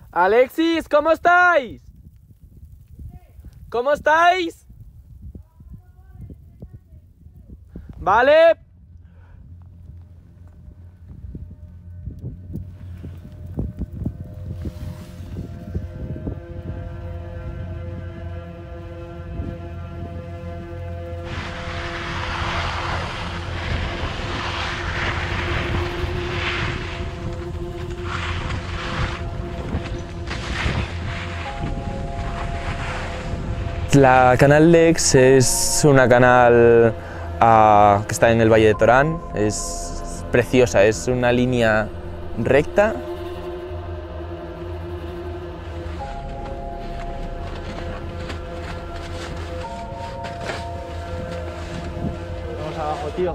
Alexis, ¿cómo estáis? ¿Cómo estáis? Vale. La canal Lex es una canal que está en el Valle de Torán, es preciosa, es una línea recta. Vamos abajo, tío.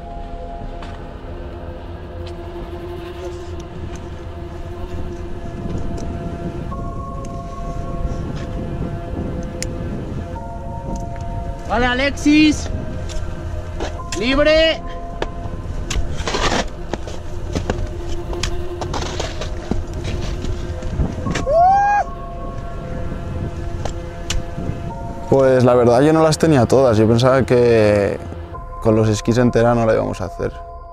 Vale, Alexis. Libre. Pues la verdad yo no las tenía todas, yo pensaba que con los esquís entera no la íbamos a hacer.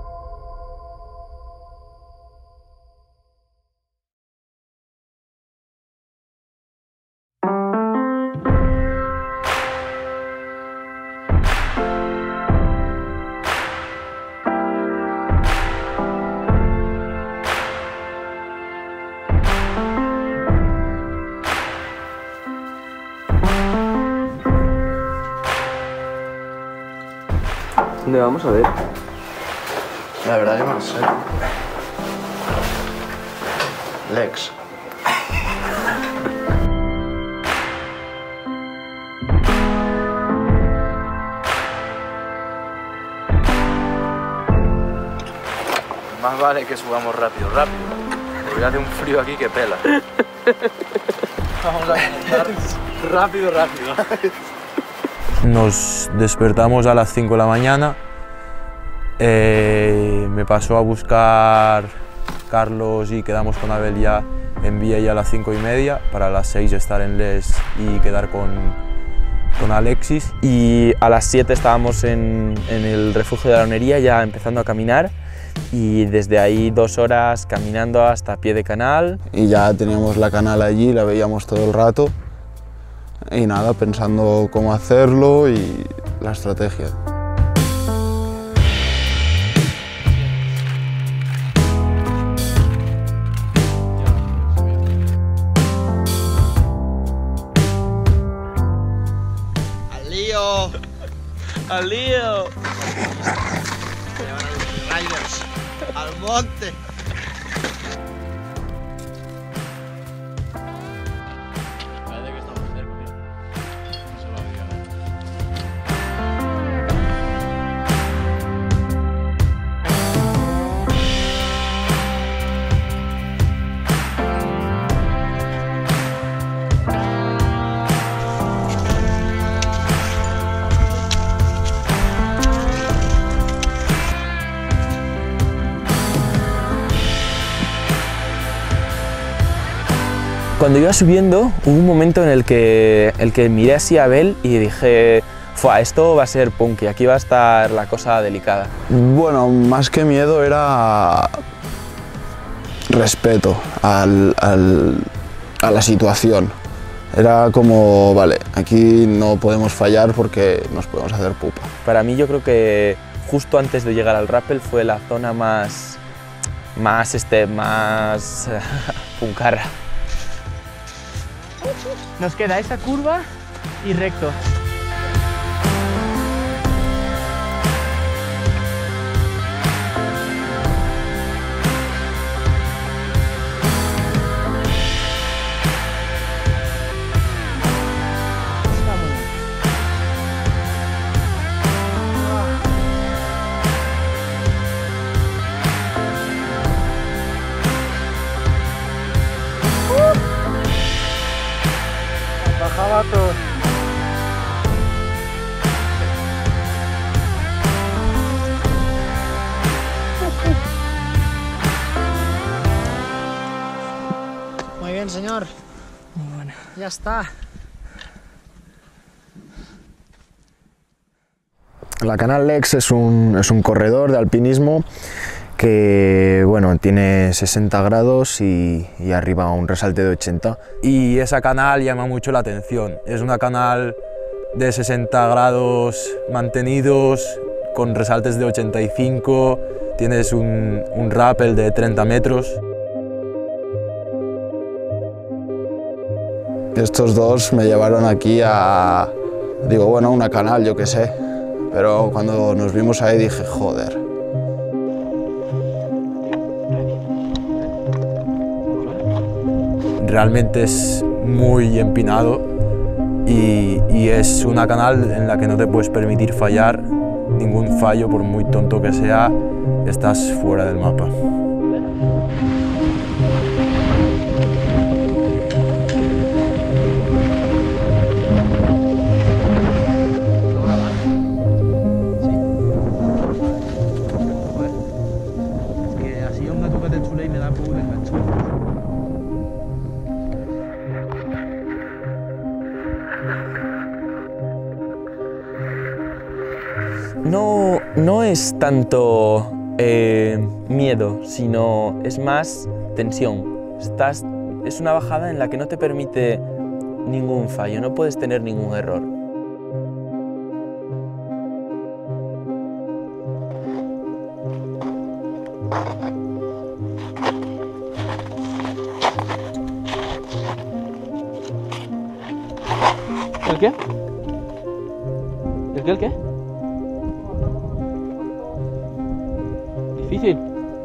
¿Dónde vamos a ver? La verdad yo no lo sé. Lex. Más vale que subamos rápido, porque hace un frío aquí que pela. Vamos a comenzar rápido. Nos despertamos a las 5 de la mañana, me pasó a buscar Carlos y quedamos con Abel ya en Villa ya a las 5:30, para las 6 estar en Les y quedar con Alexis. Y a las 7 estábamos en el refugio de la Onería ya empezando a caminar y desde ahí 2 horas caminando hasta pie de canal. Y ya teníamos la canal allí, la veíamos todo el rato. Y nada, pensando cómo hacerlo y la estrategia. ¡Al lío! ¡Al lío! Se llevan a los riders al monte. Cuando iba subiendo hubo un momento en el que miré así a Abel y dije: "Fua, esto va a ser punky, aquí va a estar la cosa delicada". Bueno, más que miedo era respeto a la situación. Era como, vale, aquí no podemos fallar porque nos podemos hacer pupa. Para mí yo creo que justo antes de llegar al rappel fue la zona más puncarra. Nos queda esa curva y recto. Bajaba todo. Ya está. La Canal Lex es un corredor de alpinismo que bueno, tiene 60 grados y arriba un resalte de 80. Y esa canal llama mucho la atención. Es una canal de 60 grados mantenidos, con resaltes de 85, tienes un rappel de 30 metros. Estos dos me llevaron aquí a, digo, bueno, una canal, yo qué sé, pero cuando nos vimos ahí dije, joder. Realmente es muy empinado y es una canal en la que no te puedes permitir fallar. Ningún fallo, por muy tonto que sea, estás fuera del mapa. No es tanto miedo, sino es más tensión. Es una bajada en la que no te permite ningún fallo, no puedes tener ningún error. ¿El qué? ¿El qué? Difícil.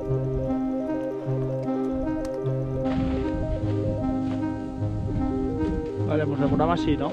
Vale, pues el programa sí, ¿no?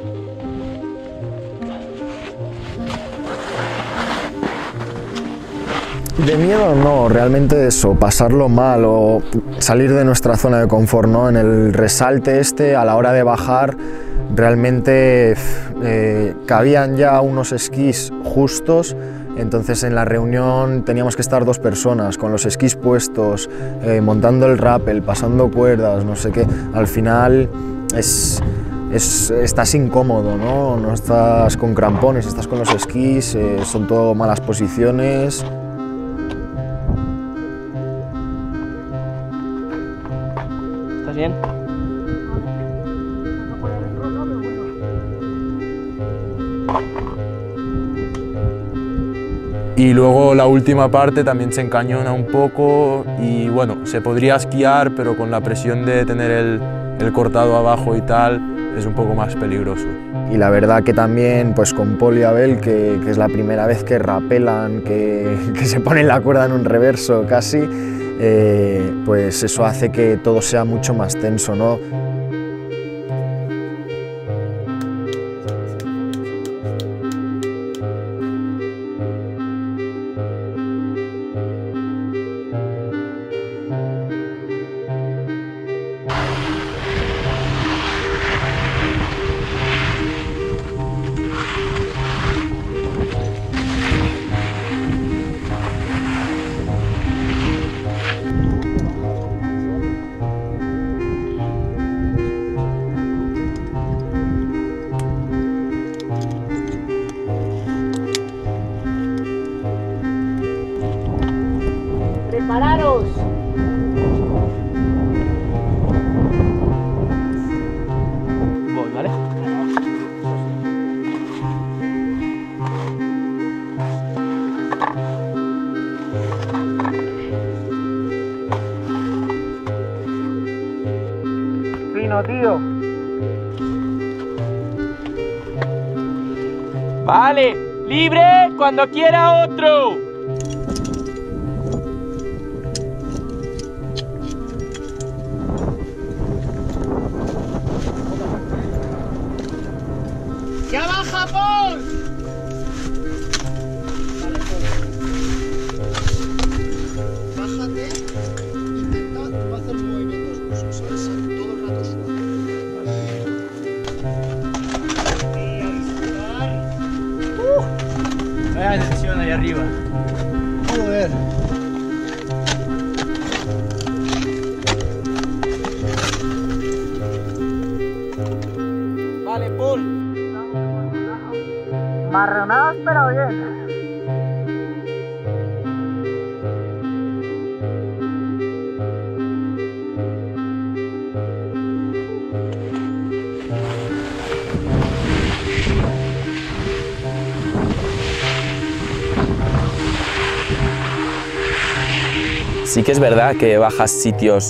De miedo no, realmente eso, pasarlo mal o salir de nuestra zona de confort, ¿no? En el resalte a la hora de bajar, realmente cabían ya unos esquís justos. Entonces en la reunión teníamos que estar 2 personas con los esquís puestos, montando el rappel, pasando cuerdas, no sé qué. Al final estás incómodo, ¿no? No estás con crampones, estás con los esquís, son todo malas posiciones. ¿Estás bien? Y luego la última parte también se encañona un poco y bueno, se podría esquiar, pero con la presión de tener el cortado abajo y tal, es un poco más peligroso. Y la verdad que también pues con Pol y Abel, que es la primera vez que rapelan, que se ponen la cuerda en un reverso casi, pues eso hace que todo sea mucho más tenso, ¿no? ¡Prepararos! Voy, ¿vale? Fino, tío. Vale, libre cuando quiera otro. ¡Ya baja, Paul! Bájate, intenta no hacer movimientos bruscos, ¿sabes? Ser todo el rato suave. Y a disfrutar. Vaya tensión ahí arriba. Joder. Paul. Marronados pero bien. Sí que es verdad que bajas sitios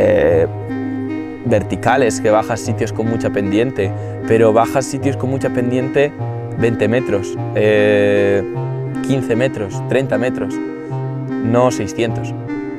verticales, que bajas sitios con mucha pendiente, pero bajas sitios con mucha pendiente 20 metros, 15 metros, 30 metros, no 600.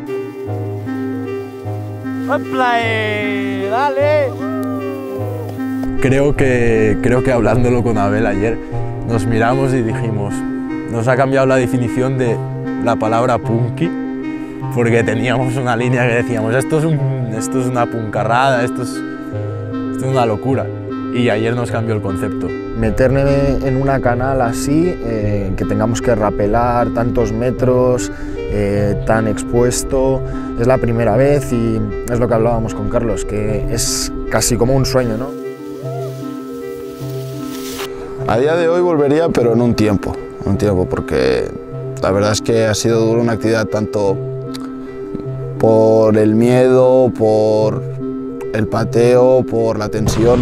¡Dale! Creo que hablándolo con Abel ayer, nos miramos y dijimos, nos ha cambiado la definición de la palabra punky, porque teníamos una línea que decíamos, esto es una puncarrada, esto es una locura. Y ayer nos cambió el concepto. Meterme en una canal así, que tengamos que rapelar tantos metros, tan expuesto, es la primera vez y es lo que hablábamos con Carlos, que es casi como un sueño, ¿no? A día de hoy volvería, pero en un tiempo, porque la verdad es que ha sido dura una actividad tanto por el miedo, por el pateo, por la tensión.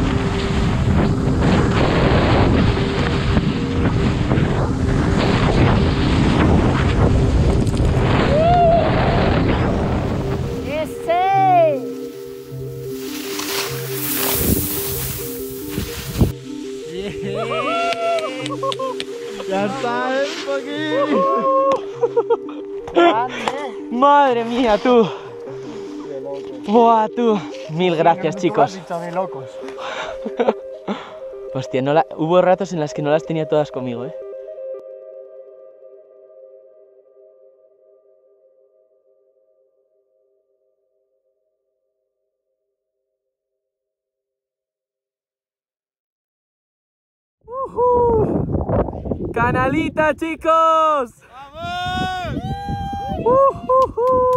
¡Ya está, Madre mía, tú. Buah, tú. Mil gracias, chicos. Hostia, hubo ratos en las que no las tenía todas conmigo, ¿eh? ¡Canalita, chicos! ¡Vamos!